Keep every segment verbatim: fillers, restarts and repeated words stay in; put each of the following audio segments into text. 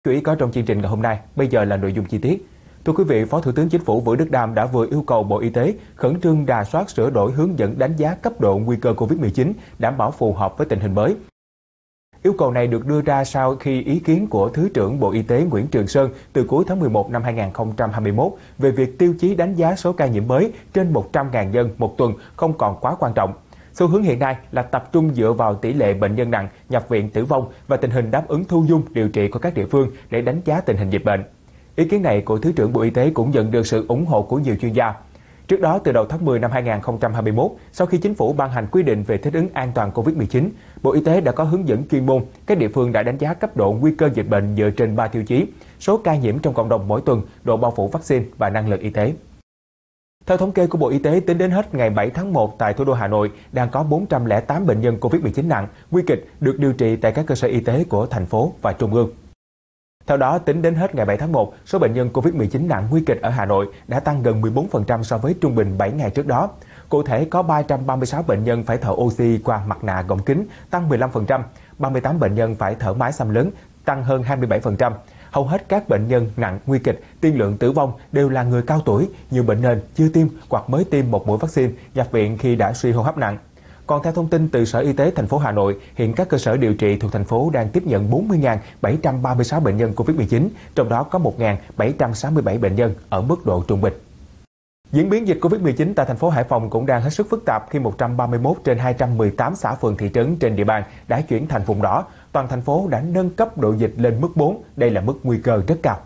Chú ý có trong chương trình ngày hôm nay, bây giờ là nội dung chi tiết. Thưa quý vị, Phó Thủ tướng Chính phủ Vũ Đức Đam đã vừa yêu cầu Bộ Y tế khẩn trương rà soát sửa đổi hướng dẫn đánh giá cấp độ nguy cơ Covid mười chín, đảm bảo phù hợp với tình hình mới. Yêu cầu này được đưa ra sau khi ý kiến của Thứ trưởng Bộ Y tế Nguyễn Trường Sơn từ cuối tháng mười một năm hai nghìn không trăm hai mươi mốt về việc tiêu chí đánh giá số ca nhiễm mới trên một trăm nghìn dân một tuần không còn quá quan trọng. Xu hướng hiện nay là tập trung dựa vào tỷ lệ bệnh nhân nặng, nhập viện, tử vong và tình hình đáp ứng thu dung điều trị của các địa phương để đánh giá tình hình dịch bệnh. Ý kiến này của Thứ trưởng Bộ Y tế cũng nhận được sự ủng hộ của nhiều chuyên gia. Trước đó, từ đầu tháng mười năm hai nghìn không trăm hai mươi mốt, sau khi Chính phủ ban hành quy định về thích ứng an toàn Covid mười chín, Bộ Y tế đã có hướng dẫn chuyên môn, các địa phương đã đánh giá cấp độ nguy cơ dịch bệnh dựa trên ba tiêu chí: số ca nhiễm trong cộng đồng mỗi tuần, độ bao phủ vaccine và năng lực y tế. Theo thống kê của Bộ Y tế, tính đến hết ngày bảy tháng một tại thủ đô Hà Nội, đang có bốn trăm lẻ tám bệnh nhân Covid mười chín nặng, nguy kịch được điều trị tại các cơ sở y tế của thành phố và trung ương. Theo đó, tính đến hết ngày bảy tháng một, số bệnh nhân Covid mười chín nặng nguy kịch ở Hà Nội đã tăng gần mười bốn phần trăm so với trung bình bảy ngày trước đó. Cụ thể, có ba trăm ba mươi sáu bệnh nhân phải thở oxy qua mặt nạ gọng kính, tăng mười lăm phần trăm, ba mươi tám bệnh nhân phải thở máy xâm lấn, tăng hơn hai mươi bảy phần trăm. Hầu hết các bệnh nhân nặng nguy kịch, tiên lượng tử vong đều là người cao tuổi, nhiều bệnh nền, chưa tiêm hoặc mới tiêm một mũi vaccine, nhập viện khi đã suy hô hấp nặng. Còn theo thông tin từ Sở Y tế thành phố Hà Nội, hiện các cơ sở điều trị thuộc thành phố đang tiếp nhận bốn mươi nghìn bảy trăm ba mươi sáu bệnh nhân Covid mười chín, trong đó có một nghìn bảy trăm sáu mươi bảy bệnh nhân ở mức độ trung bình. Diễn biến dịch Covid mười chín tại thành phố Hải Phòng cũng đang hết sức phức tạp khi một trăm ba mươi mốt trên hai trăm mười tám xã phường thị trấn trên địa bàn đã chuyển thành vùng đỏ. Toàn thành phố đã nâng cấp độ dịch lên mức bốn, đây là mức nguy cơ rất cao.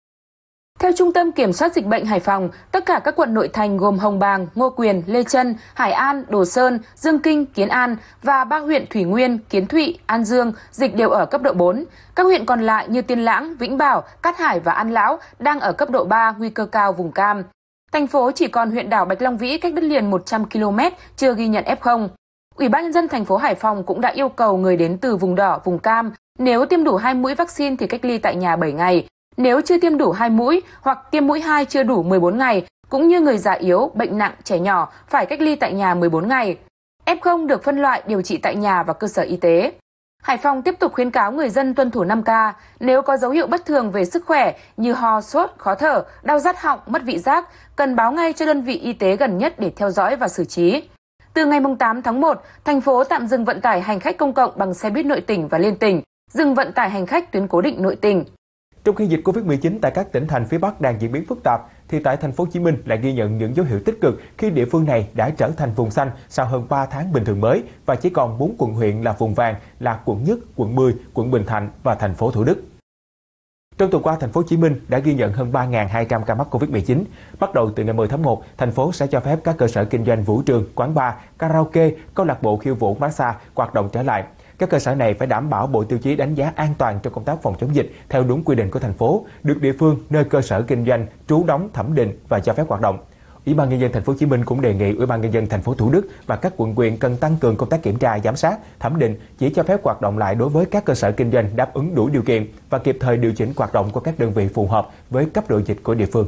Theo Trung tâm Kiểm soát Dịch bệnh Hải Phòng, tất cả các quận nội thành gồm Hồng Bàng, Ngô Quyền, Lê Chân, Hải An, Đồ Sơn, Dương Kinh, Kiến An và ba huyện Thủy Nguyên, Kiến Thụy, An Dương dịch đều ở cấp độ bốn. Các huyện còn lại như Tiên Lãng, Vĩnh Bảo, Cát Hải và An Lão đang ở cấp độ ba, nguy cơ cao vùng cam. Thành phố chỉ còn huyện đảo Bạch Long Vĩ cách đất liền một trăm ki lô mét chưa ghi nhận ép không. Ủy ban nhân dân thành phố Hải Phòng cũng đã yêu cầu người đến từ vùng đỏ, vùng cam, nếu tiêm đủ hai mũi vaccine thì cách ly tại nhà bảy ngày. Nếu chưa tiêm đủ hai mũi hoặc tiêm mũi hai chưa đủ mười bốn ngày, cũng như người già yếu, bệnh nặng, trẻ nhỏ phải cách ly tại nhà mười bốn ngày. ép không được phân loại điều trị tại nhà và cơ sở y tế. Hải Phòng tiếp tục khuyến cáo người dân tuân thủ năm K, nếu có dấu hiệu bất thường về sức khỏe như ho, sốt, khó thở, đau rát họng, mất vị giác, cần báo ngay cho đơn vị y tế gần nhất để theo dõi và xử trí. Từ ngày tám tháng một, thành phố tạm dừng vận tải hành khách công cộng bằng xe buýt nội tỉnh và liên tỉnh, dừng vận tải hành khách tuyến cố định nội tỉnh. Trong khi dịch Covid mười chín tại các tỉnh thành phía Bắc đang diễn biến phức tạp, thì tại thành phố Hồ Chí Minh lại ghi nhận những dấu hiệu tích cực khi địa phương này đã trở thành vùng xanh sau hơn ba tháng bình thường mới và chỉ còn bốn quận huyện là vùng vàng là quận Nhất, quận mười, quận Bình Thạnh và thành phố Thủ Đức. Trong tuần qua, thành phố Hồ Chí Minh đã ghi nhận hơn ba nghìn hai trăm ca mắc Covid mười chín. Bắt đầu từ ngày mười tháng một, thành phố sẽ cho phép các cơ sở kinh doanh vũ trường, quán bar, karaoke, câu lạc bộ khiêu vũ, massage hoạt động trở lại. Các cơ sở này phải đảm bảo bộ tiêu chí đánh giá an toàn trong công tác phòng chống dịch theo đúng quy định của thành phố, được địa phương nơi cơ sở kinh doanh trú đóng thẩm định và cho phép hoạt động. Ủy ban nhân dân thành phố Hồ Chí Minh cũng đề nghị Ủy ban nhân dân thành phố Thủ Đức và các quận huyện cần tăng cường công tác kiểm tra, giám sát, thẩm định, chỉ cho phép hoạt động lại đối với các cơ sở kinh doanh đáp ứng đủ điều kiện và kịp thời điều chỉnh hoạt động của các đơn vị phù hợp với cấp độ dịch của địa phương.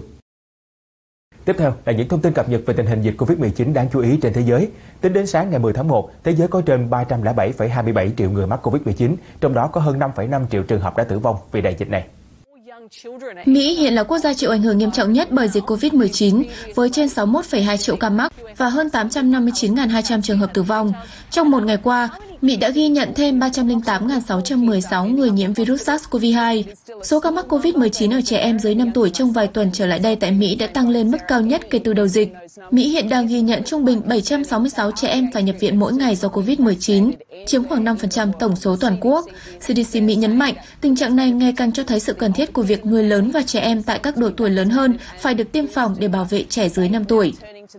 Tiếp theo là những thông tin cập nhật về tình hình dịch Covid mười chín đáng chú ý trên thế giới. Tính đến sáng ngày mười tháng một, thế giới có trên ba trăm lẻ bảy phẩy hai mươi bảy triệu người mắc Covid mười chín, trong đó có hơn năm phẩy năm triệu trường hợp đã tử vong vì đại dịch này. Mỹ hiện là quốc gia chịu ảnh hưởng nghiêm trọng nhất bởi dịch Covid mười chín, với trên sáu mươi mốt phẩy hai triệu ca mắc và hơn tám trăm năm mươi chín nghìn hai trăm trường hợp tử vong. Trong một ngày qua, Mỹ đã ghi nhận thêm ba trăm lẻ tám nghìn sáu trăm mười sáu người nhiễm virus SARS-xê o vê hai. Số ca mắc Covid mười chín ở trẻ em dưới năm tuổi trong vài tuần trở lại đây tại Mỹ đã tăng lên mức cao nhất kể từ đầu dịch. Mỹ hiện đang ghi nhận trung bình bảy trăm sáu mươi sáu trẻ em phải nhập viện mỗi ngày do Covid mười chín, chiếm khoảng năm phần trăm tổng số toàn quốc. xê đê xê Mỹ nhấn mạnh, tình trạng này ngày càng cho thấy sự cần thiết của việc người lớn và trẻ em tại các độ tuổi lớn hơn phải được tiêm phòng để bảo vệ trẻ dưới năm tuổi.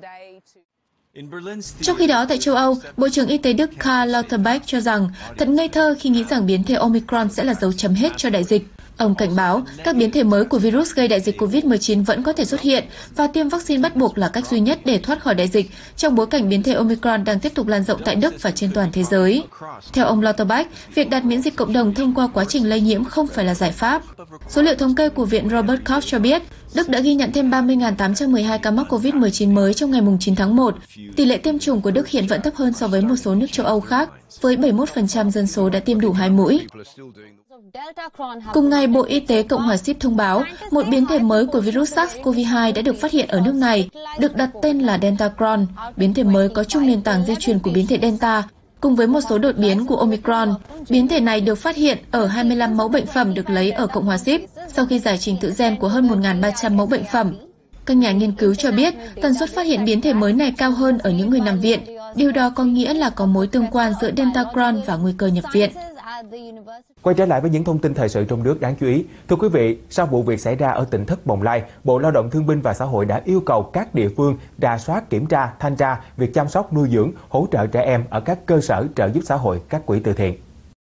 Trong khi đó, tại châu Âu, Bộ trưởng Y tế Đức Karl Lauterbach cho rằng thật ngây thơ khi nghĩ rằng biến thể Omicron sẽ là dấu chấm hết cho đại dịch. Ông cảnh báo các biến thể mới của virus gây đại dịch Covid mười chín vẫn có thể xuất hiện và tiêm vaccine bắt buộc là cách duy nhất để thoát khỏi đại dịch trong bối cảnh biến thể Omicron đang tiếp tục lan rộng tại Đức và trên toàn thế giới. Theo ông Lauterbach, việc đạt miễn dịch cộng đồng thông qua quá trình lây nhiễm không phải là giải pháp. Số liệu thống kê của Viện Robert Koch cho biết, Đức đã ghi nhận thêm ba mươi nghìn tám trăm mười hai ca mắc Covid mười chín mới trong ngày chín tháng một. Tỷ lệ tiêm chủng của Đức hiện vẫn thấp hơn so với một số nước châu Âu khác, với bảy mươi mốt phần trăm dân số đã tiêm đủ hai mũi. Cùng ngày, Bộ Y tế Cộng hòa Ship thông báo một biến thể mới của virus SARS-xê o vê hai đã được phát hiện ở nước này, được đặt tên là Deltacron. Biến thể mới có chung nền tảng di truyền của biến thể Delta, cùng với một số đột biến của Omicron. Biến thể này được phát hiện ở hai mươi lăm mẫu bệnh phẩm được lấy ở Cộng hòa Ship sau khi giải trình tự gen của hơn một nghìn ba trăm mẫu bệnh phẩm. Các nhà nghiên cứu cho biết tần suất phát hiện biến thể mới này cao hơn ở những người nằm viện. Điều đó có nghĩa là có mối tương quan giữa Deltacron và nguy cơ nhập viện. Quay trở lại với những thông tin thời sự trong nước đáng chú ý. Thưa quý vị, sau vụ việc xảy ra ở tỉnh Thất Bồng Lai, Bộ Lao động Thương binh và Xã hội đã yêu cầu các địa phương rà soát, kiểm tra, thanh tra việc chăm sóc nuôi dưỡng, hỗ trợ trẻ em ở các cơ sở trợ giúp xã hội, các quỹ từ thiện.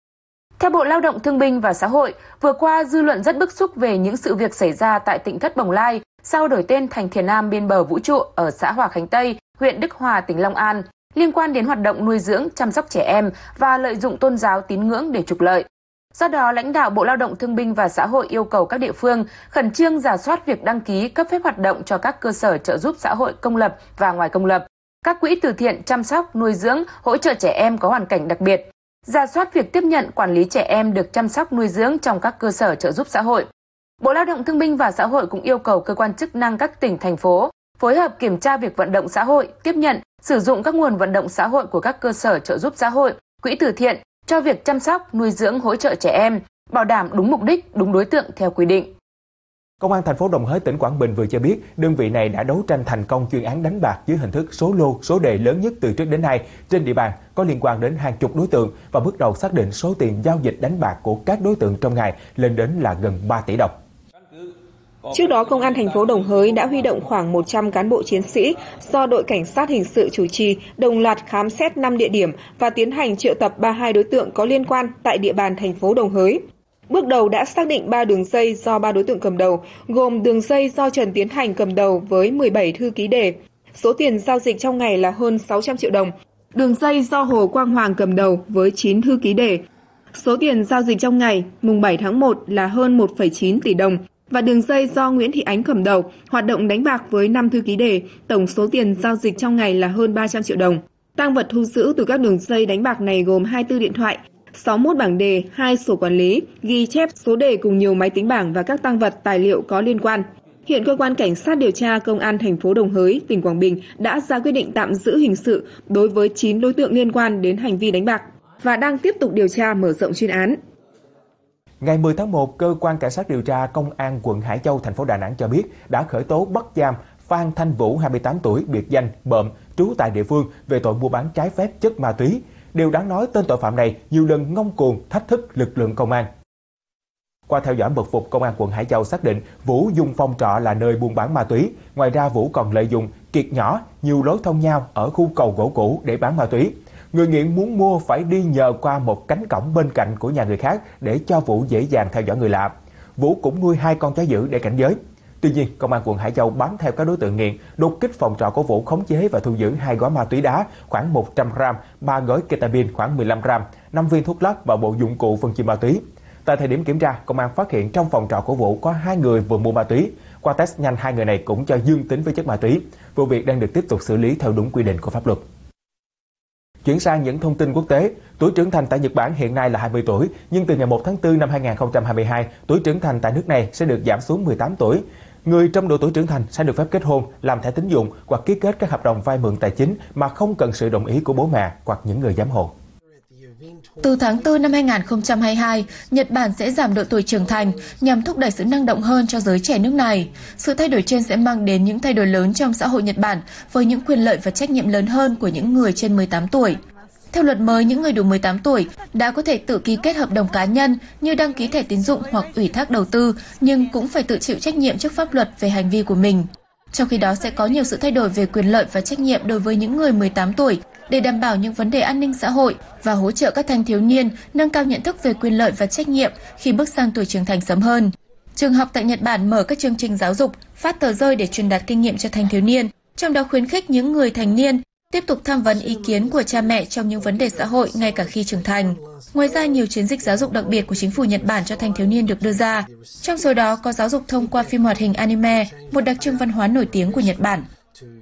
Theo Bộ Lao động Thương binh và Xã hội, vừa qua dư luận rất bức xúc về những sự việc xảy ra tại tỉnh Thất Bồng Lai sau đổi tên thành Thiền Nam bên bờ vũ trụ ở xã Hòa Khánh Tây, huyện Đức Hòa, tỉnh Long An, liên quan đến hoạt động nuôi dưỡng, chăm sóc trẻ em và lợi dụng tôn giáo tín ngưỡng để trục lợi. Do đó, lãnh đạo Bộ Lao động Thương binh và Xã hội yêu cầu các địa phương khẩn trương rà soát việc đăng ký cấp phép hoạt động cho các cơ sở trợ giúp xã hội công lập và ngoài công lập, các quỹ từ thiện chăm sóc, nuôi dưỡng, hỗ trợ trẻ em có hoàn cảnh đặc biệt, rà soát việc tiếp nhận, quản lý trẻ em được chăm sóc nuôi dưỡng trong các cơ sở trợ giúp xã hội. Bộ Lao động Thương binh và Xã hội cũng yêu cầu cơ quan chức năng các tỉnh, thành phố phối hợp kiểm tra việc vận động xã hội, tiếp nhận, sử dụng các nguồn vận động xã hội của các cơ sở trợ giúp xã hội, quỹ từ thiện cho việc chăm sóc, nuôi dưỡng, hỗ trợ trẻ em, bảo đảm đúng mục đích, đúng đối tượng theo quy định. Công an thành phố Đồng Hới, tỉnh Quảng Bình vừa cho biết đơn vị này đã đấu tranh thành công chuyên án đánh bạc dưới hình thức số lô, số đề lớn nhất từ trước đến nay trên địa bàn, có liên quan đến hàng chục đối tượng và bước đầu xác định số tiền giao dịch đánh bạc của các đối tượng trong ngày lên đến là gần ba tỷ đồng. Trước đó, Công an thành phố Đồng Hới đã huy động khoảng một trăm cán bộ chiến sĩ do đội cảnh sát hình sự chủ trì, đồng loạt khám xét năm địa điểm và tiến hành triệu tập ba mươi hai đối tượng có liên quan tại địa bàn thành phố Đồng Hới. Bước đầu đã xác định ba đường dây do ba đối tượng cầm đầu, gồm đường dây do Trần Tiến Thành cầm đầu với mười bảy thư ký đề, số tiền giao dịch trong ngày là hơn sáu trăm triệu đồng. Đường dây do Hồ Quang Hoàng cầm đầu với chín thư ký đề, số tiền giao dịch trong ngày mùng bảy tháng một là hơn một phẩy chín tỷ đồng. Và đường dây do Nguyễn Thị Ánh cầm đầu, hoạt động đánh bạc với năm thư ký đề, tổng số tiền giao dịch trong ngày là hơn ba trăm triệu đồng. Tang vật thu giữ từ các đường dây đánh bạc này gồm hai mươi tư điện thoại, sáu mươi mốt bảng đề, hai sổ quản lý, ghi chép số đề cùng nhiều máy tính bảng và các tang vật tài liệu có liên quan. Hiện cơ quan cảnh sát điều tra Công an thành phố Đồng Hới, tỉnh Quảng Bình đã ra quyết định tạm giữ hình sự đối với chín đối tượng liên quan đến hành vi đánh bạc và đang tiếp tục điều tra mở rộng chuyên án. Ngày mười tháng một, cơ quan cảnh sát điều tra Công an quận Hải Châu, thành phố Đà Nẵng cho biết đã khởi tố bắt giam Phan Thanh Vũ, hai mươi tám tuổi, biệt danh Bợm, trú tại địa phương về tội mua bán trái phép chất ma túy. Điều đáng nói, tên tội phạm này nhiều lần ngông cuồng thách thức lực lượng công an. Qua theo dõi mật phục, Công an quận Hải Châu xác định Vũ dùng phòng trọ là nơi buôn bán ma túy. Ngoài ra, Vũ còn lợi dụng kiệt nhỏ nhiều lối thông nhau ở khu cầu gỗ cũ để bán ma túy. Người nghiện muốn mua phải đi nhờ qua một cánh cổng bên cạnh của nhà người khác để cho Vũ dễ dàng theo dõi người lạ. Vũ cũng nuôi hai con chó dữ để cảnh giới. Tuy nhiên, Công an quận Hải Châu bám theo các đối tượng nghiện, đột kích phòng trọ của Vũ, khống chế và thu giữ hai gói ma túy đá khoảng một trăm gram, ba gói ketamine khoảng mười lăm gram, năm viên thuốc lắc và bộ dụng cụ phân chia ma túy. Tại thời điểm kiểm tra, công an phát hiện trong phòng trọ của Vũ có hai người vừa mua ma túy. Qua test nhanh, hai người này cũng cho dương tính với chất ma túy. Vụ việc đang được tiếp tục xử lý theo đúng quy định của pháp luật. Chuyển sang những thông tin quốc tế, tuổi trưởng thành tại Nhật Bản hiện nay là hai mươi tuổi, nhưng từ ngày một tháng tư năm hai nghìn không trăm hai mươi hai, tuổi trưởng thành tại nước này sẽ được giảm xuống mười tám tuổi. Người trong độ tuổi trưởng thành sẽ được phép kết hôn, làm thẻ tín dụng hoặc ký kết các hợp đồng vay mượn tài chính mà không cần sự đồng ý của bố mẹ hoặc những người giám hộ. Từ tháng tư năm hai nghìn không trăm hai mươi hai, Nhật Bản sẽ giảm độ tuổi trưởng thành nhằm thúc đẩy sự năng động hơn cho giới trẻ nước này. Sự thay đổi trên sẽ mang đến những thay đổi lớn trong xã hội Nhật Bản với những quyền lợi và trách nhiệm lớn hơn của những người trên mười tám tuổi. Theo luật mới, những người đủ mười tám tuổi đã có thể tự ký kết hợp đồng cá nhân như đăng ký thẻ tín dụng hoặc ủy thác đầu tư, nhưng cũng phải tự chịu trách nhiệm trước pháp luật về hành vi của mình. Trong khi đó sẽ có nhiều sự thay đổi về quyền lợi và trách nhiệm đối với những người mười tám tuổi để đảm bảo những vấn đề an ninh xã hội và hỗ trợ các thanh thiếu niên nâng cao nhận thức về quyền lợi và trách nhiệm khi bước sang tuổi trưởng thành sớm hơn. Trường học tại Nhật Bản mở các chương trình giáo dục, phát tờ rơi để truyền đạt kinh nghiệm cho thanh thiếu niên, trong đó khuyến khích những người thành niên tiếp tục tham vấn ý kiến của cha mẹ trong những vấn đề xã hội ngay cả khi trưởng thành. Ngoài ra, nhiều chiến dịch giáo dục đặc biệt của chính phủ Nhật Bản cho thanh thiếu niên được đưa ra. Trong số đó có giáo dục thông qua phim hoạt hình anime, một đặc trưng văn hóa nổi tiếng của Nhật Bản.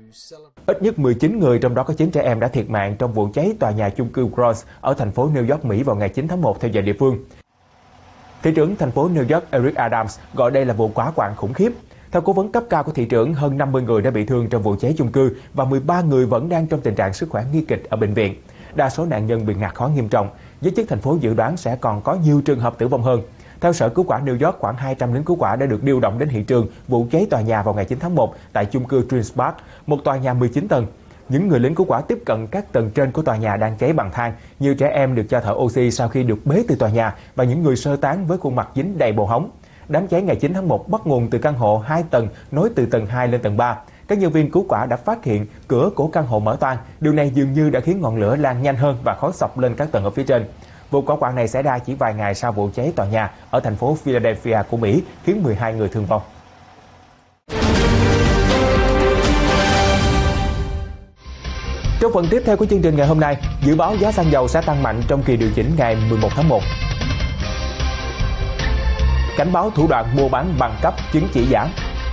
Ít nhất mười chín người, trong đó có chín trẻ em, đã thiệt mạng trong vụ cháy tòa nhà chung cư Cross ở thành phố New York, Mỹ vào ngày chín tháng một theo giờ địa phương. Thị trưởng thành phố New York Eric Adams gọi đây là vụ hỏa hoạn khủng khiếp. Theo cố vấn cấp cao của thị trưởng, hơn năm mươi người đã bị thương trong vụ cháy chung cư và mười ba người vẫn đang trong tình trạng sức khỏe nguy kịch ở bệnh viện. Đa số nạn nhân bị ngạt khói nghiêm trọng. Giới chức thành phố dự đoán sẽ còn có nhiều trường hợp tử vong hơn. Theo Sở Cứu hỏa New York, khoảng hai trăm lính cứu hỏa đã được điều động đến hiện trường vụ cháy tòa nhà vào ngày chín tháng một tại chung cư Dreams Park, một tòa nhà mười chín tầng. Những người lính cứu hỏa tiếp cận các tầng trên của tòa nhà đang cháy bằng than. Nhiều trẻ em được cho thở oxy sau khi được bế từ tòa nhà và những người sơ tán với khuôn mặt dính đầy bồ hóng. Đám cháy ngày chín tháng một bắt nguồn từ căn hộ hai tầng nối từ tầng hai lên tầng ba. Các nhân viên cứu hỏa đã phát hiện cửa của căn hộ mở toang. Điều này dường như đã khiến ngọn lửa lan nhanh hơn và khói sộc lên các tầng ở phía trên. Vụ hỏa hoạn này xảy ra chỉ vài ngày sau vụ cháy tòa nhà ở thành phố Philadelphia của Mỹ, khiến mười hai người thương vong. Trong phần tiếp theo của chương trình ngày hôm nay, dự báo giá xăng dầu sẽ tăng mạnh trong kỳ điều chỉnh ngày mười một tháng một. Cảnh báo thủ đoạn mua bán bằng cấp chứng chỉ giả.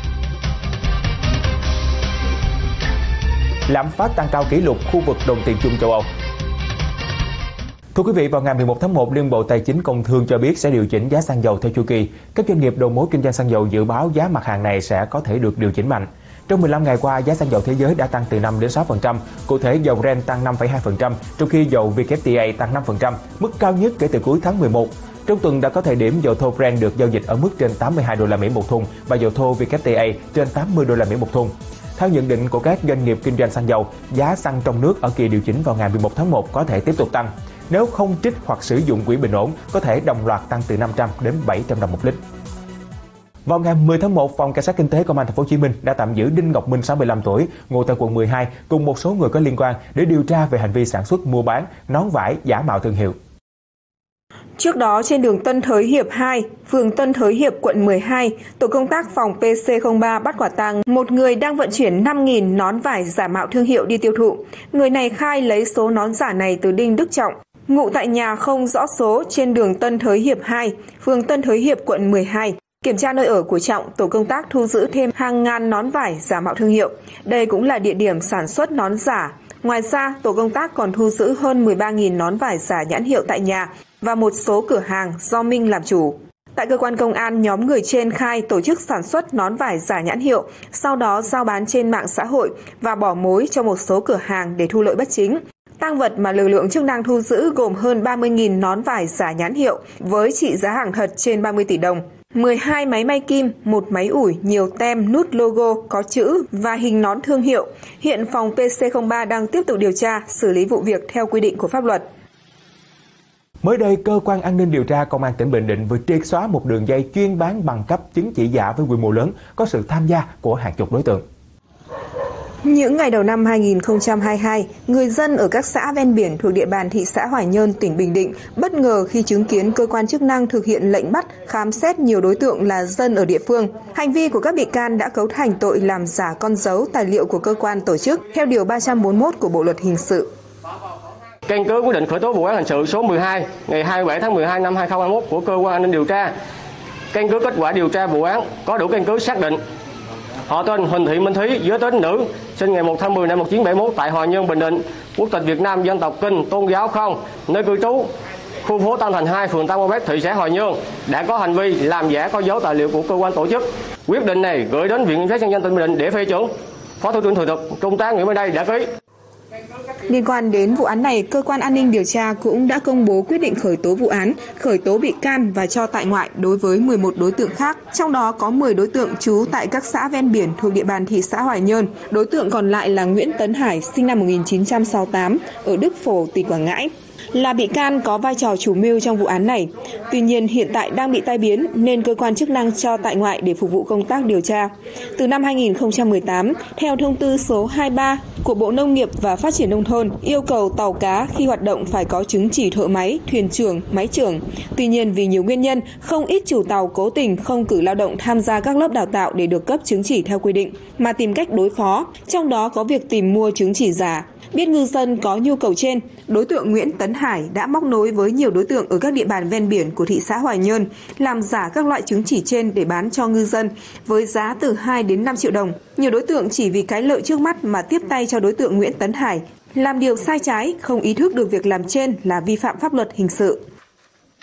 Lạm phát tăng cao kỷ lục khu vực đồng tiền chung châu Âu. Thưa quý vị, vào ngày mười một tháng một, Liên Bộ Tài chính Công Thương cho biết sẽ điều chỉnh giá xăng dầu theo chu kỳ. Các doanh nghiệp đầu mối kinh doanh xăng dầu dự báo giá mặt hàng này sẽ có thể được điều chỉnh mạnh. Trong mười lăm ngày qua, giá xăng dầu thế giới đã tăng từ năm đến sáu phần trăm, cụ thể dầu Brent tăng năm phẩy hai phần trăm, trong khi dầu vê kép tê a tăng năm phần trăm, mức cao nhất kể từ cuối tháng mười một. Trong tuần đã có thời điểm dầu thô Brent được giao dịch ở mức trên tám mươi hai đô la Mỹ một thùng và dầu thô vê kép tê a trên tám mươi đô la Mỹ một thùng. Theo nhận định của các doanh nghiệp kinh doanh xăng dầu, giá xăng trong nước ở kỳ điều chỉnh vào ngày mười một tháng một có thể tiếp tục tăng. Nếu không trích hoặc sử dụng quỹ bình ổn, có thể đồng loạt tăng từ năm trăm đến bảy trăm đồng một lít. Vào ngày mười tháng một, Phòng Cảnh sát Kinh tế Công an Thành phố Hồ Chí Minh đã tạm giữ Đinh Ngọc Minh, sáu mươi lăm tuổi, ngụ tại quận mười hai, cùng một số người có liên quan để điều tra về hành vi sản xuất, mua bán nón vải giả mạo thương hiệu. Trước đó, trên đường Tân Thới Hiệp hai, phường Tân Thới Hiệp, quận mười hai, tổ công tác phòng pê xê không ba bắt quả tang một người đang vận chuyển năm nghìn nón vải giả mạo thương hiệu đi tiêu thụ. Người này khai lấy số nón giả này từ Đinh Đức Trọng, ngụ tại nhà không rõ số trên đường Tân Thới Hiệp hai, phường Tân Thới Hiệp, quận mười hai. Kiểm tra nơi ở của Trọng, tổ công tác thu giữ thêm hàng ngàn nón vải giả mạo thương hiệu. Đây cũng là địa điểm sản xuất nón giả. Ngoài ra, tổ công tác còn thu giữ hơn mười ba nghìn nón vải giả nhãn hiệu tại nhà và một số cửa hàng do Minh làm chủ. Tại cơ quan công an, nhóm người trên khai tổ chức sản xuất nón vải giả nhãn hiệu, sau đó giao bán trên mạng xã hội và bỏ mối cho một số cửa hàng để thu lợi bất chính. Tang vật mà lực lượng chức năng thu giữ gồm hơn ba mươi nghìn nón vải giả nhãn hiệu với trị giá hàng thật trên ba mươi tỷ đồng. mười hai máy may kim, một máy ủi, nhiều tem, nút logo có chữ và hình nón thương hiệu. Hiện phòng pê xê không ba đang tiếp tục điều tra, xử lý vụ việc theo quy định của pháp luật. Mới đây, Cơ quan An ninh Điều tra Công an tỉnh Bình Định vừa triệt xóa một đường dây chuyên bán bằng cấp chứng chỉ giả với quy mô lớn, có sự tham gia của hàng chục đối tượng. Những ngày đầu năm hai nghìn không trăm hai mươi hai, người dân ở các xã ven biển thuộc địa bàn thị xã Hoài Nhơn, tỉnh Bình Định bất ngờ khi chứng kiến cơ quan chức năng thực hiện lệnh bắt, khám xét nhiều đối tượng là dân ở địa phương. Hành vi của các bị can đã cấu thành tội làm giả con dấu tài liệu của cơ quan tổ chức theo điều ba trăm bốn mươi mốt của Bộ luật hình sự. Căn cứ quyết định khởi tố vụ án hình sự số mười hai ngày hai mươi bảy tháng mười hai năm hai nghìn không trăm hai mươi mốt của Cơ quan An ninh Điều tra, căn cứ kết quả điều tra vụ án có đủ căn cứ xác định họ tên Huỳnh Thị Minh Thúy, giới tính nữ, sinh ngày một tháng mười năm một nghìn chín trăm bảy mươi mốt tại Hoài Nhơn, Bình Định, quốc tịch Việt Nam, dân tộc Kinh, tôn giáo không, nơi cư trú khu phố Tam Thành hai, phường Tam Quang Bắc, thị xã Hoài Nhơn, đã có hành vi làm giả con dấu tài liệu của cơ quan tổ chức. Quyết định này gửi đến Viện Kiểm sát Nhân dân tỉnh Bình Định để phê chuẩn. Phó Thủ trưởng Thường trực Trung tá Nguyễn Văn Đây đã ký. Liên quan đến vụ án này, Cơ quan An ninh Điều tra cũng đã công bố quyết định khởi tố vụ án, khởi tố bị can và cho tại ngoại đối với mười một đối tượng khác, trong đó có mười đối tượng trú tại các xã ven biển thuộc địa bàn thị xã Hoài Nhơn. Đối tượng còn lại là Nguyễn Tấn Hải, sinh năm một nghìn chín trăm sáu mươi tám, ở Đức Phổ, tỉnh Quảng Ngãi, là bị can có vai trò chủ mưu trong vụ án này. Tuy nhiên hiện tại đang bị tai biến nên cơ quan chức năng cho tại ngoại để phục vụ công tác điều tra. Từ năm hai nghìn không trăm mười tám, theo thông tư số hai mươi ba của Bộ Nông nghiệp và Phát triển Nông thôn yêu cầu tàu cá khi hoạt động phải có chứng chỉ thợ máy, thuyền trưởng, máy trưởng. Tuy nhiên vì nhiều nguyên nhân, không ít chủ tàu cố tình không cử lao động tham gia các lớp đào tạo để được cấp chứng chỉ theo quy định, mà tìm cách đối phó, trong đó có việc tìm mua chứng chỉ giả. Biết ngư dân có nhu cầu trên, đối tượng Nguyễn Tấn Hải đã móc nối với nhiều đối tượng ở các địa bàn ven biển của thị xã Hoài Nhơn, làm giả các loại chứng chỉ trên để bán cho ngư dân với giá từ hai đến năm triệu đồng. Nhiều đối tượng chỉ vì cái lợi trước mắt mà tiếp tay cho đối tượng Nguyễn Tấn Hải, làm điều sai trái, không ý thức được việc làm trên là vi phạm pháp luật hình sự.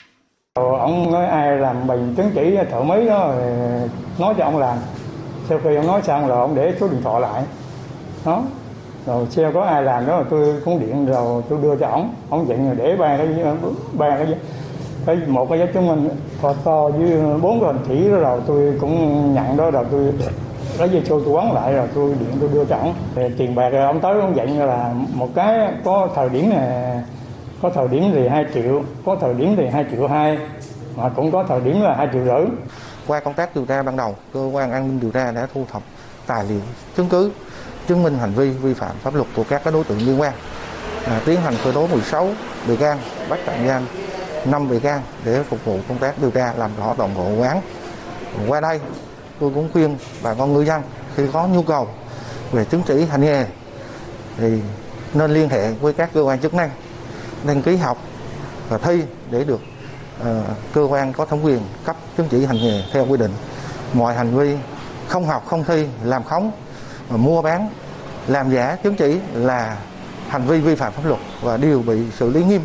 Ông nói ai làm bằng chứng chỉ thợ máy đó nói cho ông làm. Sau khi ông nói xong rồi ông để số điện thoại lại. Đó. Rồi xem có ai làm đó tôi cũng điện rồi tôi đưa cho ông. Ông dặn rồi để ba cái ba cái cái một cái giấy chứng minh photo với bốn cái hình chỉ đó rồi tôi cũng nhận đó rồi tôi lấy dây số tôi quấn lại rồi tôi điện tôi đưa cho ông. Tiền bạc rồi ông tới ông dặn là một cái có thời điểm này có thời điểm thì hai triệu, có thời điểm thì hai triệu hai, mà cũng có thời điểm là hai triệu rưỡi. Qua công tác điều tra ban đầu, cơ quan an ninh điều tra đã thu thập tài liệu chứng cứ chứng minh hành vi vi phạm pháp luật của các đối tượng liên quan, à, tiến hành khởi tố mười sáu bị can, bắt tạm giam năm bị can để phục vụ công tác điều tra làm rõ toàn bộ vụ án. Qua đây tôi cũng khuyên bà con ngư dân khi có nhu cầu về chứng chỉ hành nghề thì nên liên hệ với các cơ quan chức năng, đăng ký học và thi để được uh, cơ quan có thẩm quyền cấp chứng chỉ hành nghề theo quy định. Mọi hành vi không học, không thi, làm khống, mua bán, làm giả chứng chỉ là hành vi vi phạm pháp luật và đều bị xử lý nghiêm.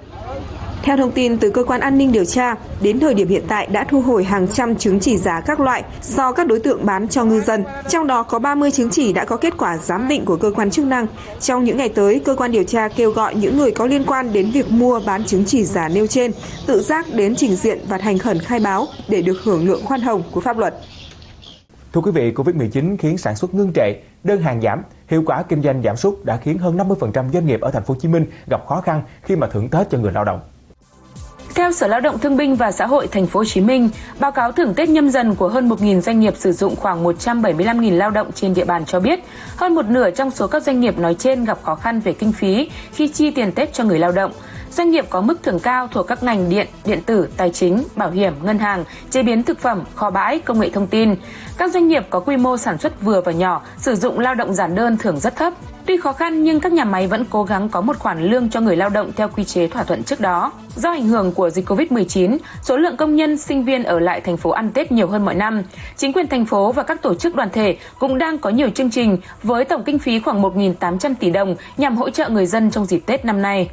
Theo thông tin từ cơ quan an ninh điều tra, đến thời điểm hiện tại đã thu hồi hàng trăm chứng chỉ giả các loại do các đối tượng bán cho ngư dân. Trong đó có ba mươi chứng chỉ đã có kết quả giám định của cơ quan chức năng. Trong những ngày tới, cơ quan điều tra kêu gọi những người có liên quan đến việc mua bán chứng chỉ giả nêu trên tự giác đến trình diện và thành khẩn khai báo để được hưởng lượng khoan hồng của pháp luật. Thưa quý vị, Covid mười chín khiến sản xuất ngưng trệ, đơn hàng giảm, hiệu quả kinh doanh giảm sút đã khiến hơn năm mươi phần trăm doanh nghiệp ở thành phố Hồ Chí Minh gặp khó khăn khi mà thưởng Tết cho người lao động. Theo Sở Lao động Thương binh và Xã hội Thành phố Hồ Chí Minh, báo cáo thưởng Tết Nhâm Dần của hơn một nghìn doanh nghiệp sử dụng khoảng một trăm bảy mươi lăm nghìn lao động trên địa bàn cho biết, hơn một nửa trong số các doanh nghiệp nói trên gặp khó khăn về kinh phí khi chi tiền Tết cho người lao động. Doanh nghiệp có mức thưởng cao thuộc các ngành điện, điện tử, tài chính, bảo hiểm, ngân hàng, chế biến thực phẩm, kho bãi, công nghệ thông tin. Các doanh nghiệp có quy mô sản xuất vừa và nhỏ, sử dụng lao động giản đơn thưởng rất thấp. Tuy khó khăn nhưng các nhà máy vẫn cố gắng có một khoản lương cho người lao động theo quy chế thỏa thuận trước đó. Do ảnh hưởng của dịch Covid mười chín, số lượng công nhân, sinh viên ở lại thành phố ăn Tết nhiều hơn mọi năm. Chính quyền thành phố và các tổ chức đoàn thể cũng đang có nhiều chương trình với tổng kinh phí khoảng một nghìn tám trăm tỷ đồng nhằm hỗ trợ người dân trong dịp Tết năm nay.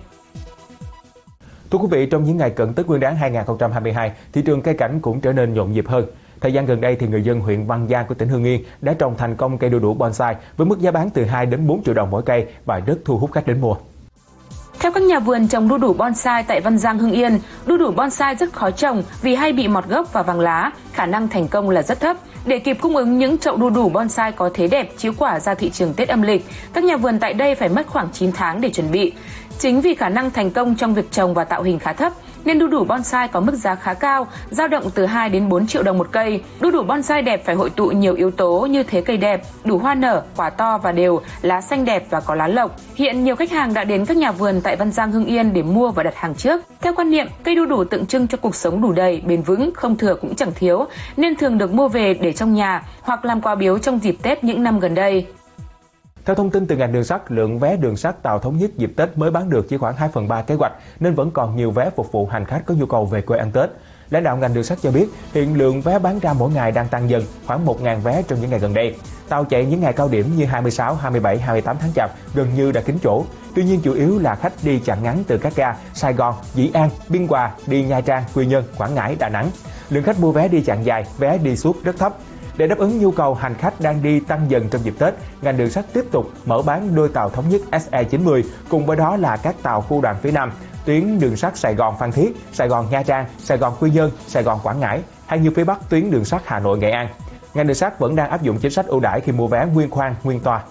Thưa quý vị, trong những ngày cận Tết Nguyên đán hai nghìn không trăm hai mươi hai, thị trường cây cảnh cũng trở nên nhộn nhịp hơn. Thời gian gần đây thì người dân huyện Văn Giang của tỉnh Hưng Yên đã trồng thành công cây đu đủ bonsai với mức giá bán từ hai đến bốn triệu đồng mỗi cây và rất thu hút khách đến mua. Theo các nhà vườn trồng đu đủ bonsai tại Văn Giang, Hưng Yên, đu đủ bonsai rất khó trồng vì hay bị mọt gốc và vàng lá, khả năng thành công là rất thấp. Để kịp cung ứng những chậu đu đủ bonsai có thế đẹp chiếu quả ra thị trường Tết âm lịch, các nhà vườn tại đây phải mất khoảng chín tháng để chuẩn bị. Chính vì khả năng thành công trong việc trồng và tạo hình khá thấp, nên đu đủ bonsai có mức giá khá cao, dao động từ hai đến bốn triệu đồng một cây. Đu đủ bonsai đẹp phải hội tụ nhiều yếu tố như thế cây đẹp, đủ hoa nở, quả to và đều, lá xanh đẹp và có lá lộc. Hiện nhiều khách hàng đã đến các nhà vườn tại Văn Giang, Hưng Yên để mua và đặt hàng trước. Theo quan niệm, cây đu đủ tượng trưng cho cuộc sống đủ đầy, bền vững, không thừa cũng chẳng thiếu, nên thường được mua về để trong nhà hoặc làm quà biếu trong dịp Tết những năm gần đây. Theo thông tin từ ngành đường sắt, lượng vé đường sắt tàu thống nhất dịp Tết mới bán được chỉ khoảng hai phần ba kế hoạch, nên vẫn còn nhiều vé phục vụ hành khách có nhu cầu về quê ăn Tết. Lãnh đạo ngành đường sắt cho biết, hiện lượng vé bán ra mỗi ngày đang tăng dần, khoảng một nghìn vé trong những ngày gần đây. Tàu chạy những ngày cao điểm như hai mươi sáu, hai mươi bảy, hai mươi tám tháng Chạp gần như đã kín chỗ. Tuy nhiên chủ yếu là khách đi chặng ngắn từ các ga Sài Gòn, Dĩ An, Biên Hòa, đi Nha Trang, Quy Nhơn, Quảng Ngãi, Đà Nẵng. Lượng khách mua vé đi chặng dài, vé đi suốt rất thấp. Để đáp ứng nhu cầu hành khách đang đi tăng dần trong dịp Tết, ngành đường sắt tiếp tục mở bán đôi tàu thống nhất S E chín mươi, cùng với đó là các tàu khu đoàn phía Nam, tuyến đường sắt Sài Gòn Phan Thiết, Sài Gòn Nha Trang, Sài Gòn Quy Nhơn, Sài Gòn Quảng Ngãi, hay như phía Bắc tuyến đường sắt Hà Nội Nghệ An. Ngành đường sắt vẫn đang áp dụng chính sách ưu đãi khi mua vé nguyên khoang, nguyên toa.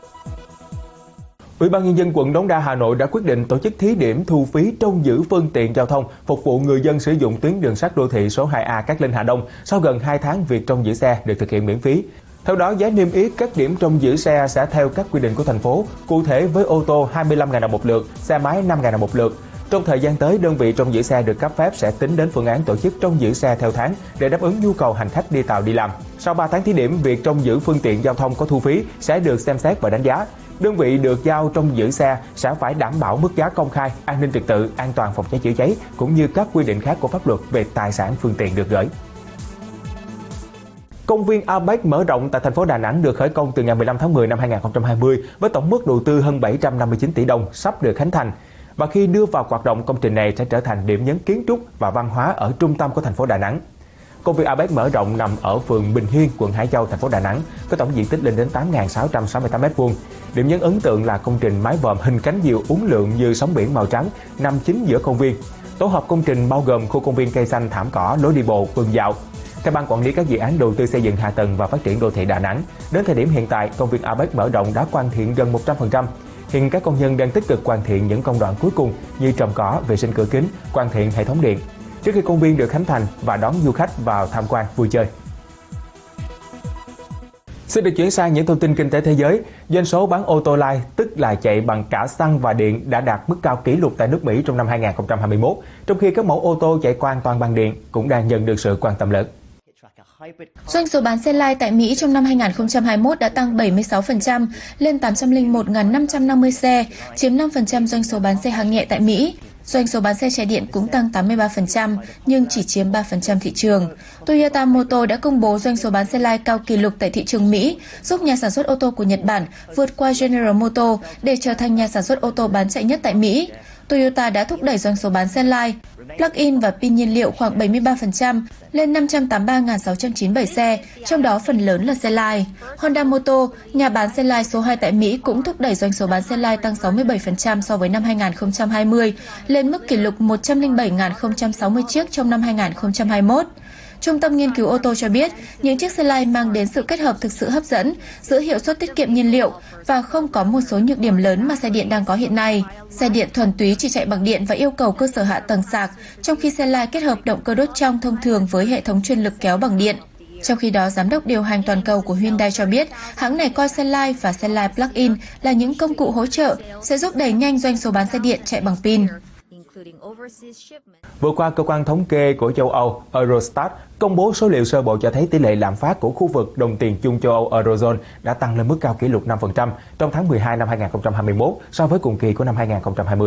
Ủy ban Nhân dân quận Đống Đa, Hà Nội đã quyết định tổ chức thí điểm thu phí trông giữ phương tiện giao thông phục vụ người dân sử dụng tuyến đường sắt đô thị số hai A Cát Linh Hà Đông sau gần hai tháng việc trông giữ xe được thực hiện miễn phí. Theo đó, giá niêm yết các điểm trông giữ xe sẽ theo các quy định của thành phố, cụ thể với ô tô hai mươi lăm nghìn đồng một lượt, xe máy năm nghìn đồng một lượt. Trong thời gian tới, đơn vị trông giữ xe được cấp phép sẽ tính đến phương án tổ chức trông giữ xe theo tháng để đáp ứng nhu cầu hành khách đi tàu đi làm. Sau ba tháng thí điểm, việc trông giữ phương tiện giao thông có thu phí sẽ được xem xét và đánh giá. Đơn vị được giao trông giữ xe sẽ phải đảm bảo mức giá công khai, an ninh trật tự, an toàn phòng cháy chữa cháy cũng như các quy định khác của pháp luật về tài sản phương tiện được gửi. Công viên a pếch mở rộng tại thành phố Đà Nẵng được khởi công từ ngày mười lăm tháng mười năm hai nghìn không trăm hai mươi với tổng mức đầu tư hơn bảy trăm năm mươi chín tỷ đồng, sắp được khánh thành. Và khi đưa vào hoạt động, công trình này sẽ trở thành điểm nhấn kiến trúc và văn hóa ở trung tâm của thành phố Đà Nẵng. Công viên a pếch mở rộng nằm ở phường Bình Hiên, quận Hải Châu, thành phố Đà Nẵng, có tổng diện tích lên đến tám nghìn sáu trăm sáu mươi tám mét vuông. Điểm nhấn ấn tượng là công trình mái vòm hình cánh diều uốn lượn như sóng biển màu trắng nằm chính giữa công viên. Tổ hợp công trình bao gồm khu công viên cây xanh, thảm cỏ, lối đi bộ, vườn dạo. Theo Ban Quản lý các dự án đầu tư xây dựng hạ tầng và phát triển đô thị Đà Nẵng, đến thời điểm hiện tại, công viên a pếch mở rộng đã hoàn thiện gần một trăm phần trăm. Hiện các công nhân đang tích cực hoàn thiện những công đoạn cuối cùng như trồng cỏ, vệ sinh cửa kính, hoàn thiện hệ thống điện, trước khi công viên được khánh thành và đón du khách vào tham quan vui chơi. Xin được chuyển sang những thông tin kinh tế thế giới. Doanh số bán ô tô lai, tức là chạy bằng cả xăng và điện, đã đạt mức cao kỷ lục tại nước Mỹ trong năm hai nghìn không trăm hai mươi mốt, trong khi các mẫu ô tô chạy hoàn toàn bằng điện cũng đang nhận được sự quan tâm lớn. Doanh số bán xe lai tại Mỹ trong năm hai nghìn không trăm hai mươi mốt đã tăng bảy mươi sáu phần trăm lên tám trăm lẻ một nghìn năm trăm năm mươi xe, chiếm năm phần trăm doanh số bán xe hạng nhẹ tại Mỹ. Doanh số bán xe chạy điện cũng tăng tám mươi ba phần trăm nhưng chỉ chiếm ba phần trăm thị trường. Toyota Motor đã công bố doanh số bán xe lai cao kỷ lục tại thị trường Mỹ, giúp nhà sản xuất ô tô của Nhật Bản vượt qua General Motors để trở thành nhà sản xuất ô tô bán chạy nhất tại Mỹ. Toyota đã thúc đẩy doanh số bán xe lai, plug-in và pin nhiên liệu khoảng bảy mươi ba phần trăm lên năm trăm tám mươi ba nghìn sáu trăm chín mươi bảy xe, trong đó phần lớn là xe lai. Honda Motor, nhà bán xe lai số hai tại Mỹ, cũng thúc đẩy doanh số bán xe lai tăng sáu mươi bảy phần trăm so với năm hai nghìn không trăm hai mươi, lên mức kỷ lục một trăm lẻ bảy nghìn không trăm sáu mươi chiếc trong năm hai nghìn không trăm hai mươi mốt. Trung tâm nghiên cứu ô tô cho biết, những chiếc xe lai mang đến sự kết hợp thực sự hấp dẫn giữa hiệu suất tiết kiệm nhiên liệu và không có một số nhược điểm lớn mà xe điện đang có hiện nay. Xe điện thuần túy chỉ chạy bằng điện và yêu cầu cơ sở hạ tầng sạc, trong khi xe lai kết hợp động cơ đốt trong thông thường với hệ thống chuyên lực kéo bằng điện. Trong khi đó, giám đốc điều hành toàn cầu của Hyundai cho biết, hãng này coi xe lai và xe lai plug-in là những công cụ hỗ trợ sẽ giúp đẩy nhanh doanh số bán xe điện chạy bằng pin. Vừa qua, cơ quan thống kê của châu Âu Eurostat công bố số liệu sơ bộ cho thấy tỷ lệ lạm phát của khu vực đồng tiền chung châu Âu Eurozone đã tăng lên mức cao kỷ lục năm phần trăm trong tháng mười hai năm hai nghìn không trăm hai mươi mốt so với cùng kỳ của năm hai nghìn không trăm hai mươi.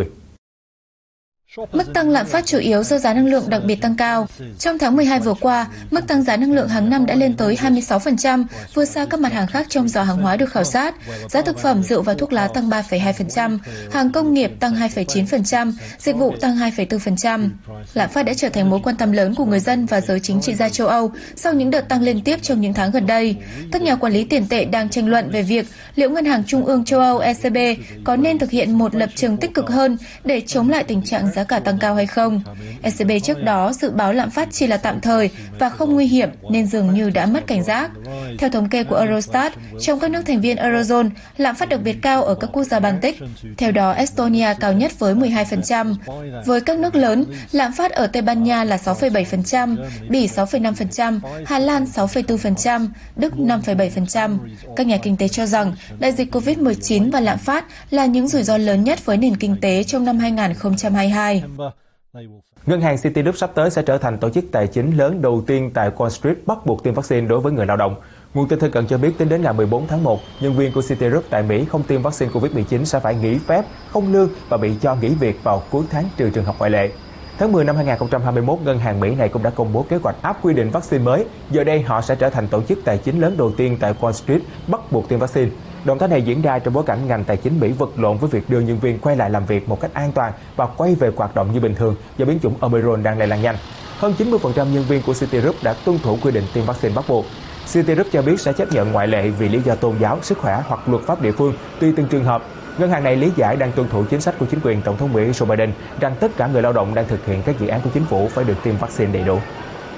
Mức tăng lạm phát chủ yếu do giá năng lượng đặc biệt tăng cao. Trong tháng mười hai vừa qua, mức tăng giá năng lượng hàng năm đã lên tới hai mươi sáu phần trăm, vượt xa các mặt hàng khác trong giỏ hàng hóa được khảo sát. Giá thực phẩm, rượu và thuốc lá tăng ba phẩy hai phần trăm, hàng công nghiệp tăng hai phẩy chín phần trăm, dịch vụ tăng hai phẩy bốn phần trăm. Lạm phát đã trở thành mối quan tâm lớn của người dân và giới chính trị gia châu Âu sau những đợt tăng liên tiếp trong những tháng gần đây. Các nhà quản lý tiền tệ đang tranh luận về việc liệu Ngân hàng Trung ương châu Âu E C B có nên thực hiện một lập trường tích cực hơn để chống lại tình trạng giá cả tăng cao hay không. E C B trước đó dự báo lạm phát chỉ là tạm thời và không nguy hiểm nên dường như đã mất cảnh giác. Theo thống kê của Eurostat, trong các nước thành viên Eurozone, lạm phát đặc biệt cao ở các quốc gia Baltic. Theo đó, Estonia cao nhất với mười hai phần trăm. Với các nước lớn, lạm phát ở Tây Ban Nha là sáu phẩy bảy phần trăm, Bỉ sáu phẩy năm phần trăm, Hà Lan sáu phẩy bốn phần trăm, Đức năm phẩy bảy phần trăm. Các nhà kinh tế cho rằng đại dịch covid mười chín và lạm phát là những rủi ro lớn nhất với nền kinh tế trong năm hai nghìn không trăm hai mươi hai. Ngân hàng Citigroup sắp tới sẽ trở thành tổ chức tài chính lớn đầu tiên tại Wall Street bắt buộc tiêm vaccine đối với người lao động. Nguồn tin thân cận cho biết tính đến ngày mười bốn tháng một, nhân viên của Citigroup tại Mỹ không tiêm vaccine covid mười chín sẽ phải nghỉ phép, không lương và bị cho nghỉ việc vào cuối tháng trừ trường hợp ngoại lệ. Tháng mười năm hai nghìn không trăm hai mươi mốt, ngân hàng Mỹ này cũng đã công bố kế hoạch áp quy định vaccine mới. Giờ đây họ sẽ trở thành tổ chức tài chính lớn đầu tiên tại Wall Street bắt buộc tiêm vaccine. Động thái này diễn ra trong bối cảnh ngành tài chính Mỹ vật lộn với việc đưa nhân viên quay lại làm việc một cách an toàn và quay về hoạt động như bình thường do biến chủng Omicron đang lây lan nhanh. Hơn chín mươi phần trăm nhân viên của Citigroup đã tuân thủ quy định tiêm vaccine bắt buộc. Citigroup cho biết sẽ chấp nhận ngoại lệ vì lý do tôn giáo, sức khỏe hoặc luật pháp địa phương tùy từng trường hợp. Ngân hàng này lý giải đang tuân thủ chính sách của chính quyền Tổng thống Mỹ Joe Biden rằng tất cả người lao động đang thực hiện các dự án của chính phủ phải được tiêm vaccine đầy đủ.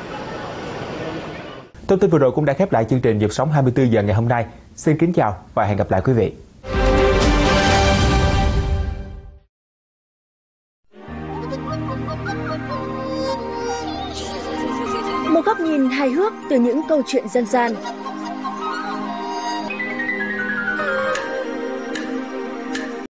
Thông tin vừa rồi cũng đã khép lại chương trình Nhịp sống hai mươi tư giờ ngày hôm nay. Xin kính chào và hẹn gặp lại quý vị. Một góc nhìn hài hước từ những câu chuyện dân gian,